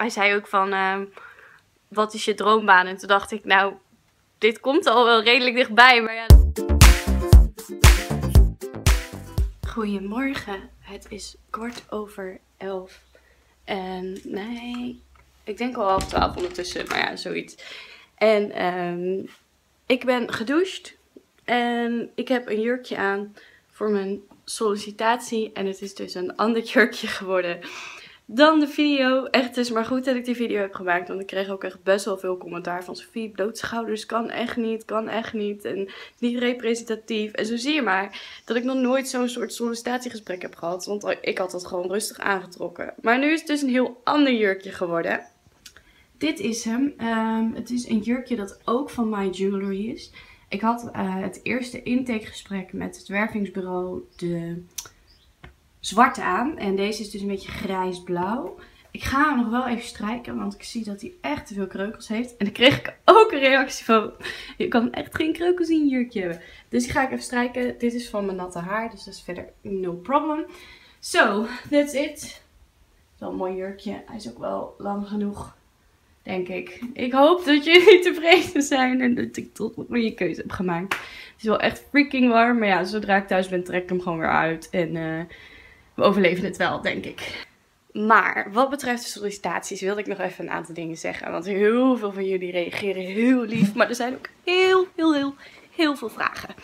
hij zei ook van, wat is je droombaan? En toen dacht ik, nou, dit komt al wel redelijk dichtbij, maar ja. Goedemorgen, het is 11:15. En nee, ik denk al 11:30 ondertussen, maar ja, zoiets. En ik ben gedoucht en ik heb een jurkje aan voor mijn sollicitatie. En het is dus een ander jurkje geworden dan de video. Echt, het is maar goed dat ik die video heb gemaakt. Want ik kreeg ook echt best wel veel commentaar van Sophie. Blootschouders kan echt niet, kan echt niet. En niet representatief. En zo zie je maar dat ik nog nooit zo'n soort sollicitatiegesprek heb gehad. Want ik had dat gewoon rustig aangetrokken. Maar nu is het dus een heel ander jurkje geworden. Dit is hem. Het is een jurkje dat ook van My Jewelry is. Ik had het eerste intakegesprek met het wervingsbureau de zwarte aan. En deze is dus een beetje grijs-blauw. Ik ga hem nog wel even strijken, want ik zie dat hij echt te veel kreukels heeft. En dan kreeg ik ook een reactie van, je kan echt geen kreukels in je jurkje hebben. Dus die ga ik even strijken. Dit is van mijn natte haar, dus dat is verder no problem. So, that's it. Het is wel een mooi jurkje. Hij is ook wel lang genoeg, denk ik. Ik hoop dat jullie tevreden zijn en dat ik toch een goede keuze heb gemaakt. Het is wel echt freaking warm, maar ja, zodra ik thuis ben trek ik hem gewoon weer uit. En we overleven het wel, denk ik. Maar wat betreft de sollicitaties wilde ik nog even een aantal dingen zeggen. Want heel veel van jullie reageren heel lief. Maar er zijn ook heel veel vragen.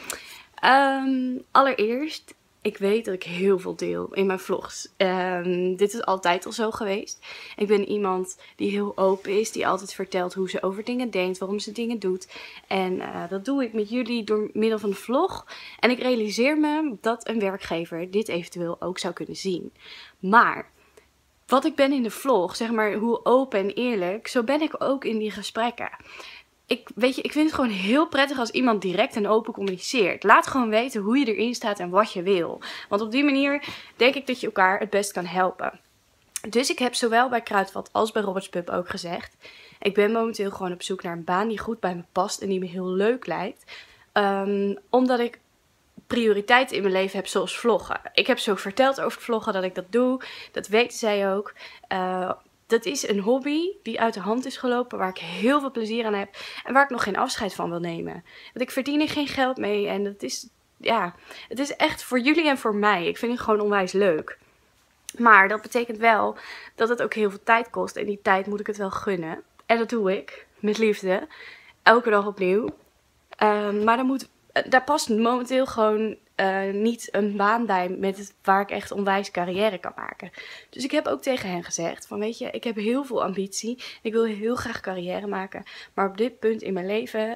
Allereerst, ik weet dat ik heel veel deel in mijn vlogs. Dit is altijd al zo geweest. Ik ben iemand die heel open is. Die altijd vertelt hoe ze over dingen denkt. Waarom ze dingen doet. En dat doe ik met jullie door middel van de vlog. En ik realiseer me dat een werkgever dit eventueel ook zou kunnen zien. Maar wat ik ben in de vlog, zeg maar hoe open en eerlijk, zo ben ik ook in die gesprekken. Ik vind het gewoon heel prettig als iemand direct en open communiceert. Laat gewoon weten hoe je erin staat en wat je wil. Want op die manier denk ik dat je elkaar het best kan helpen. Dus ik heb zowel bij Kruidvat als bij Roberts Pub ook gezegd, ik ben momenteel gewoon op zoek naar een baan die goed bij me past en die me heel leuk lijkt. Omdat ik prioriteiten in mijn leven heb zoals vloggen. Ik heb zo verteld over vloggen dat ik dat doe. Dat weten zij ook. Dat is een hobby die uit de hand is gelopen, waar ik heel veel plezier aan heb en waar ik nog geen afscheid van wil nemen. Want ik verdien er geen geld mee en dat is, ja, het is echt voor jullie en voor mij. Ik vind het gewoon onwijs leuk. Maar dat betekent wel dat het ook heel veel tijd kost en die tijd moet ik het wel gunnen. En dat doe ik, met liefde, elke dag opnieuw. Maar daar past momenteel gewoon niet een baan bij waar ik echt onwijs carrière kan maken. Dus ik heb ook tegen hen gezegd van, weet je, ik heb heel veel ambitie. Ik wil heel graag carrière maken. Maar op dit punt in mijn leven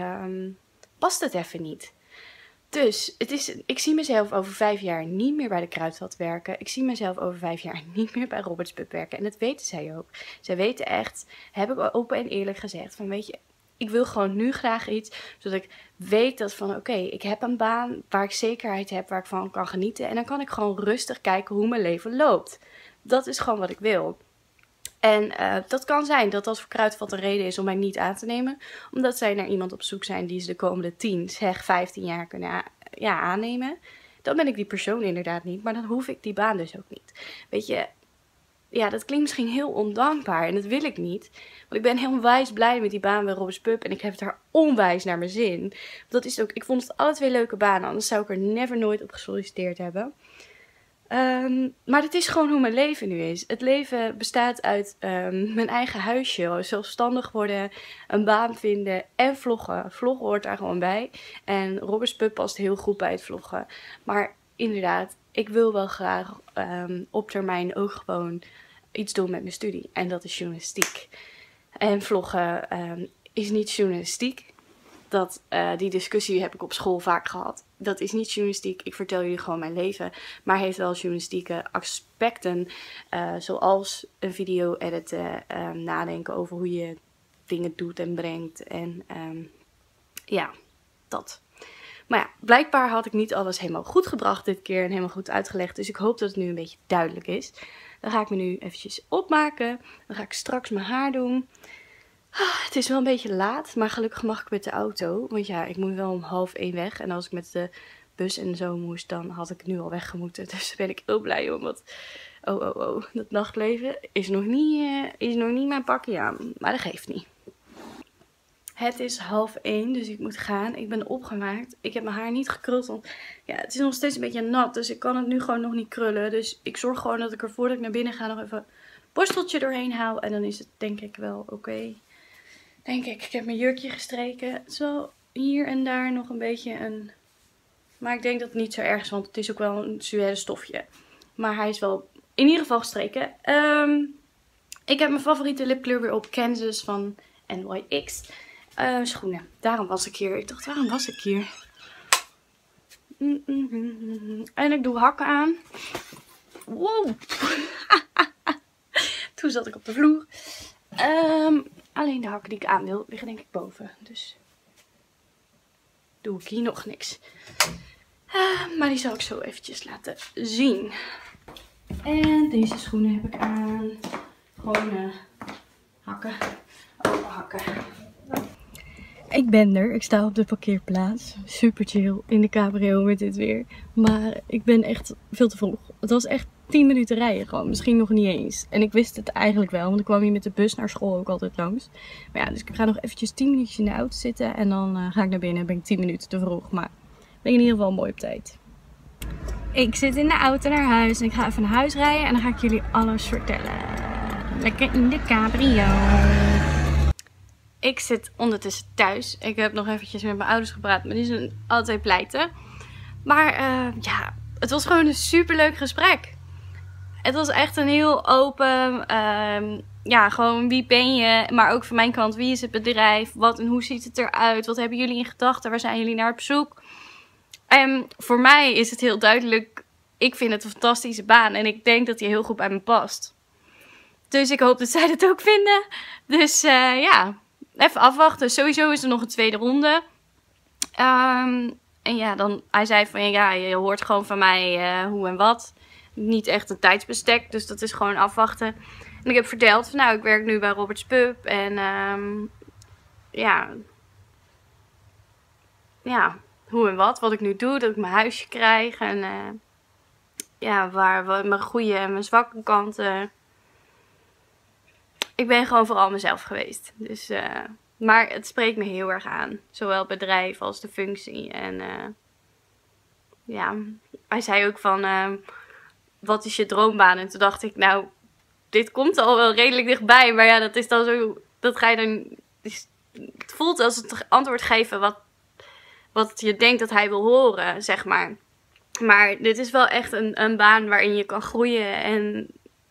past het even niet. Dus ik zie mezelf over 5 jaar niet meer bij de Kruidvat werken. Ik zie mezelf over 5 jaar niet meer bij Roberts Pub werken. En dat weten zij ook. Zij weten echt, heb ik open en eerlijk gezegd, van weet je, ik wil gewoon nu graag iets, zodat ik weet dat van oké, ik heb een baan waar ik zekerheid heb, waar ik van kan genieten. En dan kan ik gewoon rustig kijken hoe mijn leven loopt. Dat is gewoon wat ik wil. En dat kan zijn dat dat voor Kruidvat een reden is om mij niet aan te nemen. Omdat zij naar iemand op zoek zijn die ze de komende 10, zeg 15 jaar kunnen aannemen. Dan ben ik die persoon inderdaad niet, maar dan hoef ik die baan dus ook niet. Weet je, ja, dat klinkt misschien heel ondankbaar en dat wil ik niet. Want ik ben heel onwijs blij met die baan bij Roberts Pub en ik heb het daar onwijs naar mijn zin. Dat is ook, ik vond het alle 2 leuke banen, anders zou ik er never nooit op gesolliciteerd hebben. Maar het is gewoon hoe mijn leven nu is. Het leven bestaat uit mijn eigen huisje, zelfstandig worden, een baan vinden en vloggen. Vloggen hoort daar gewoon bij. En Roberts Pub past heel goed bij het vloggen. Maar inderdaad, ik wil wel graag op termijn ook gewoon iets doen met mijn studie. En dat is journalistiek. En vloggen is niet journalistiek. Die discussie heb ik op school vaak gehad. Dat is niet journalistiek. Ik vertel jullie gewoon mijn leven. Maar heeft wel journalistieke aspecten. Zoals een video editen. Nadenken over hoe je dingen doet en brengt. En ja, dat. Maar ja, blijkbaar had ik niet alles helemaal goed gebracht dit keer. En helemaal goed uitgelegd. Dus ik hoop dat het nu een beetje duidelijk is. Dan ga ik me nu eventjes opmaken. Dan ga ik straks mijn haar doen. Het is wel een beetje laat, maar gelukkig mag ik met de auto. Want ja, ik moet wel om 12:30 weg. En als ik met de bus en zo moest, dan had ik nu al weggemoeten. Dus daar ben ik heel blij om. Want Oh. Dat nachtleven is nog niet mijn pakje aan. Maar dat geeft niet. Het is 12:30, dus ik moet gaan. Ik ben opgemaakt. Ik heb mijn haar niet gekruld, want ja, het is nog steeds een beetje nat. Dus ik kan het nu gewoon nog niet krullen. Dus ik zorg gewoon dat ik er voordat ik naar binnen ga nog even een borsteltje doorheen haal. En dan is het denk ik wel oké. Denk ik. Ik heb mijn jurkje gestreken. Het is wel hier en daar nog een beetje een... Maar ik denk dat het niet zo erg is, want het is ook wel een suède stofje. Maar hij is wel in ieder geval gestreken. Ik heb mijn favoriete lipkleur weer op. Kansas van NYX. Schoenen. Daarom was ik hier. Ik dacht, waarom was ik hier? En ik doe hakken aan. Wow. Toen zat ik op de vloer. Alleen de hakken die ik aan wil liggen denk ik boven. Dus doe ik hier nog niks. Maar die zal ik zo eventjes laten zien. En deze schoenen heb ik aan. Gewoon hakken. Open hakken. Ik ben er. Ik sta op de parkeerplaats. Super chill in de cabrio met dit weer. Maar ik ben echt veel te vroeg. Het was echt 10 minuten rijden gewoon. Misschien nog niet eens. En ik wist het eigenlijk wel. Want ik kwam hier met de bus naar school ook altijd langs. Maar ja, dus ik ga nog eventjes 10 minuutjes in de auto zitten. En dan ga ik naar binnen. Ben ik 10 minuten te vroeg. Maar ben ik in ieder geval mooi op tijd. Ik zit in de auto naar huis. En ik ga even naar huis rijden. En dan ga ik jullie alles vertellen. Lekker in de cabrio. Ik zit ondertussen thuis. Ik heb nog eventjes met mijn ouders gepraat. Maar die zijn altijd pleiten. Maar ja, het was gewoon een superleuk gesprek. Het was echt een heel open... ja, gewoon wie ben je? Maar ook van mijn kant, wie is het bedrijf? Wat en hoe ziet het eruit? Wat hebben jullie in gedachten? Waar zijn jullie naar op zoek? En voor mij is het heel duidelijk... Ik vind het een fantastische baan. En ik denk dat die heel goed bij me past. Dus ik hoop dat zij dat ook vinden. Dus ja... Even afwachten. Sowieso is er nog een tweede ronde. En ja, dan, hij zei van ja, je hoort gewoon van mij hoe en wat. Niet echt een tijdsbestek, dus dat is gewoon afwachten. En ik heb verteld van nou, ik werk nu bij Robert's Pub. En ja, hoe en wat ik nu doe. Dat ik mijn huisje krijg. En ja, waar mijn goede en mijn zwakke kanten... Ik ben gewoon vooral mezelf geweest. Dus, maar het spreekt me heel erg aan. Zowel het bedrijf als de functie. En ja, hij zei ook van, wat is je droombaan? En toen dacht ik, nou, dit komt al wel redelijk dichtbij. Maar ja, dat is dan zo, dat ga je dan... Het voelt als het antwoord geven wat je denkt dat hij wil horen, zeg maar. Maar dit is wel echt een baan waarin je kan groeien en...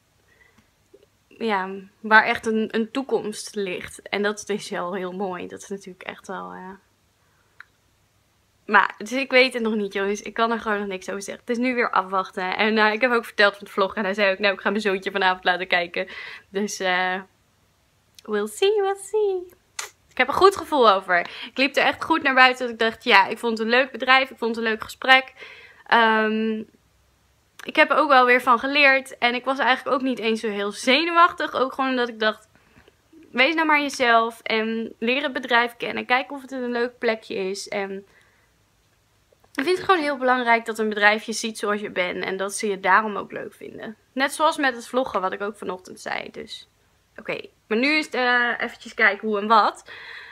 Ja, waar echt een toekomst ligt. En dat is wel heel mooi. Dat is natuurlijk echt wel... Maar, dus ik weet het nog niet, jongens. Ik kan er gewoon nog niks over zeggen. Het is nu weer afwachten. En ik heb ook verteld van het vlog. En hij zei ook, nou, ik ga mijn zoontje vanavond laten kijken. Dus, we'll see. Ik heb een goed gevoel over. Ik liep er echt goed naar buiten. Dat ik dacht, ja, ik vond het een leuk bedrijf. Ik vond het een leuk gesprek. Ik heb er ook wel weer van geleerd. En ik was eigenlijk ook niet eens zo heel zenuwachtig. Ook gewoon omdat ik dacht, wees nou maar jezelf. En leer het bedrijf kennen. Kijk of het een leuk plekje is. En ik vind het gewoon heel belangrijk dat een bedrijf je ziet zoals je bent. En dat ze je daarom ook leuk vinden. Net zoals met het vloggen, wat ik ook vanochtend zei. Dus oké. Maar nu is het eventjes kijken hoe en wat.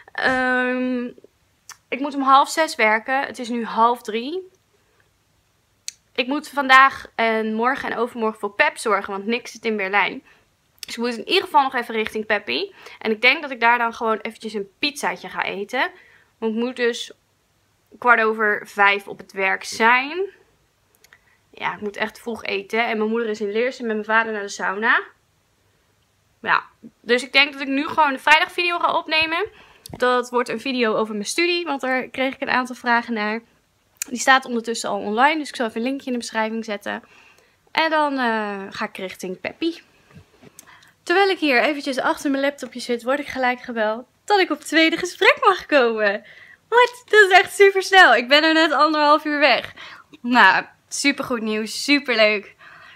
Ik moet om 5:30 werken. Het is nu 2:30. Ik moet vandaag en morgen en overmorgen voor Pep zorgen, want niks zit in Berlijn. Dus ik moet in ieder geval nog even richting Peppy. En ik denk dat ik daar dan gewoon eventjes een pizzaatje ga eten. Want ik moet dus 4:15 op het werk zijn. Ja, ik moet echt vroeg eten. En mijn moeder is in Leersum met mijn vader naar de sauna. Ja, dus ik denk dat ik nu gewoon de vrijdagvideo ga opnemen. Dat wordt een video over mijn studie, want daar kreeg ik een aantal vragen naar. Die staat ondertussen al online, dus ik zal even een linkje in de beschrijving zetten. En dan ga ik richting Peppy. Terwijl ik hier eventjes achter mijn laptopje zit, word ik gelijk gebeld dat ik op het tweede gesprek mag komen. Wat? Dat is echt super snel. Ik ben er net 1,5 uur weg. Nou, super goed nieuws. Super leuk.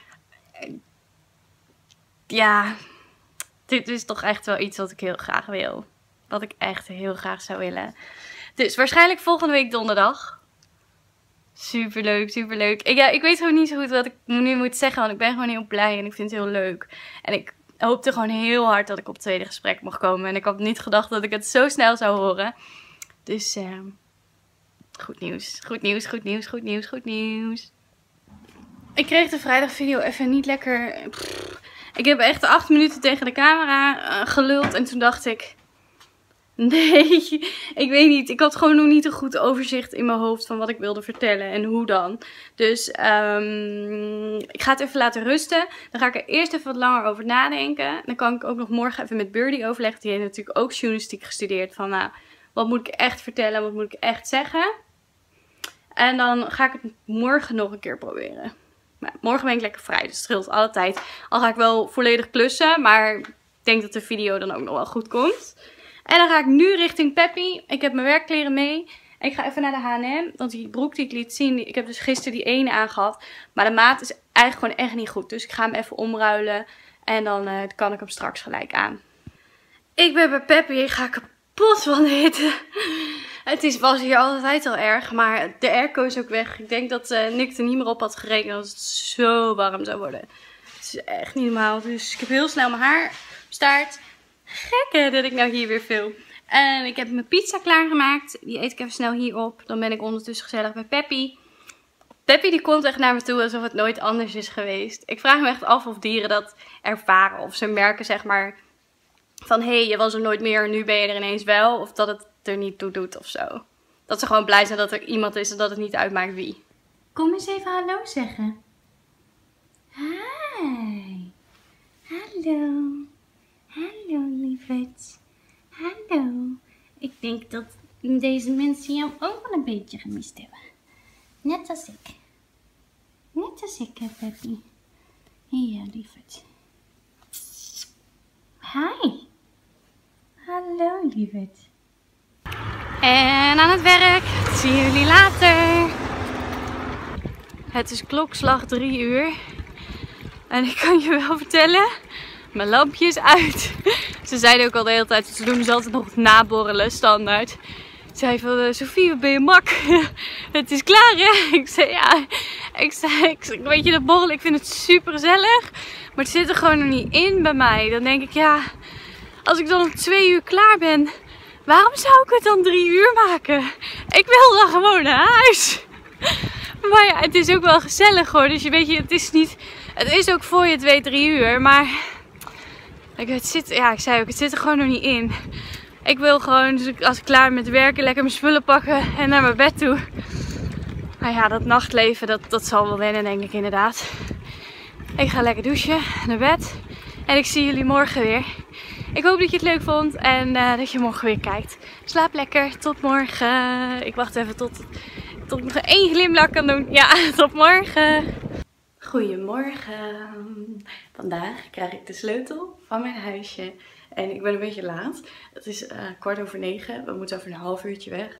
Ja, dit is toch echt wel iets wat ik heel graag wil. Wat ik echt heel graag zou willen. Dus waarschijnlijk volgende week donderdag. Superleuk, superleuk. Ik weet gewoon niet zo goed wat ik nu moet zeggen, want ik ben gewoon heel blij en ik vind het heel leuk. En ik hoopte gewoon heel hard dat ik op het tweede gesprek mocht komen. En ik had niet gedacht dat ik het zo snel zou horen. Dus goed nieuws, goed nieuws, goed nieuws, goed nieuws, goed nieuws. Ik kreeg de vrijdagvideo even niet lekker... Ik heb echt 8 minuten tegen de camera geluld en toen dacht ik... Nee, ik weet niet. Ik had gewoon nog niet een goed overzicht in mijn hoofd van wat ik wilde vertellen en hoe dan. Dus ik ga het even laten rusten. Dan ga ik er eerst even wat langer over nadenken. Dan kan ik ook nog morgen even met Birdie overleggen. Die heeft natuurlijk ook journalistiek gestudeerd. Van nou, wat moet ik echt vertellen? Wat moet ik echt zeggen? En dan ga ik het morgen nog een keer proberen. Maar morgen ben ik lekker vrij, dus het scheelt alle tijd. Al ga ik wel volledig klussen, maar ik denk dat de video dan ook nog wel goed komt. En dan ga ik nu richting Peppy. Ik heb mijn werkkleren mee. En ik ga even naar de H&M. Want die broek die ik liet zien, ik heb dus gisteren die ene aangehad. Maar de maat is eigenlijk gewoon echt niet goed. Dus ik ga hem even omruilen. En dan kan ik hem straks gelijk aan. Ik ben bij Peppy. Ik ga kapot van de hitte. Was hier altijd al erg. Maar de airco is ook weg. Ik denk dat Nick er niet meer op had gerekend dat het zo warm zou worden. Het is echt niet normaal. Dus ik heb heel snel mijn haar op staart. Gek hè, dat ik nou hier weer film. En ik heb mijn pizza klaargemaakt. Die eet ik even snel hier op. Dan ben ik ondertussen gezellig bij Peppy. Peppy die komt echt naar me toe alsof het nooit anders is geweest. Ik vraag me echt af of dieren dat ervaren. Of ze merken zeg maar van hé, je was er nooit meer en nu ben je er ineens wel. Of dat het er niet toe doet of zo. Dat ze gewoon blij zijn dat er iemand is en dat het niet uitmaakt wie. Kom eens even hallo zeggen. Hi. Hallo. Hallo lieverd. Hallo. Ik denk dat deze mensen jou ook wel een beetje gemist hebben. Net als ik. Net als ik, Peppy. Ja, lieverd. Hi. Hallo, lieverd. En aan het werk. Dat zien jullie later. Het is klokslag 3 uur. En ik kan je wel vertellen... Mijn lampje is uit. Ze zeiden ook al de hele tijd, ze doen dus altijd nog naborrelen, standaard. Ze zei van, Sophie, wat ben je mak? Het is klaar hè? Ik zei ja. Ik zei, weet je dat borrelen, ik vind het super gezellig. Maar het zit er gewoon nog niet in bij mij. Dan denk ik, ja, als ik dan om 2 uur klaar ben, waarom zou ik het dan 3 uur maken? Ik wil dan gewoon naar huis. Maar ja, het is ook wel gezellig hoor. Dus je weet je, het is ook voor je het weet 3 uur, maar... ik zei ook, het zit er gewoon nog niet in. Ik wil gewoon, dus als ik klaar ben met werken, lekker mijn spullen pakken en naar mijn bed toe. Nou ja, dat nachtleven, dat zal wel wennen, denk ik inderdaad. Ik ga lekker douchen, naar bed. En ik zie jullie morgen weer. Ik hoop dat je het leuk vond en dat je morgen weer kijkt. Slaap lekker, tot morgen. Ik wacht even tot ik nog 1 glimlach kan doen. Ja, tot morgen. Goedemorgen. Vandaag krijg ik de sleutel van mijn huisje. En ik ben een beetje laat. Het is 9:15. We moeten over een half uurtje weg.